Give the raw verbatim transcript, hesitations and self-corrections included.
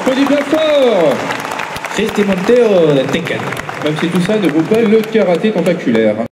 applaudit bien fort. Christi Monteiro de Tekken. Même si tout ça ne vaut pas le karaté tentaculaire.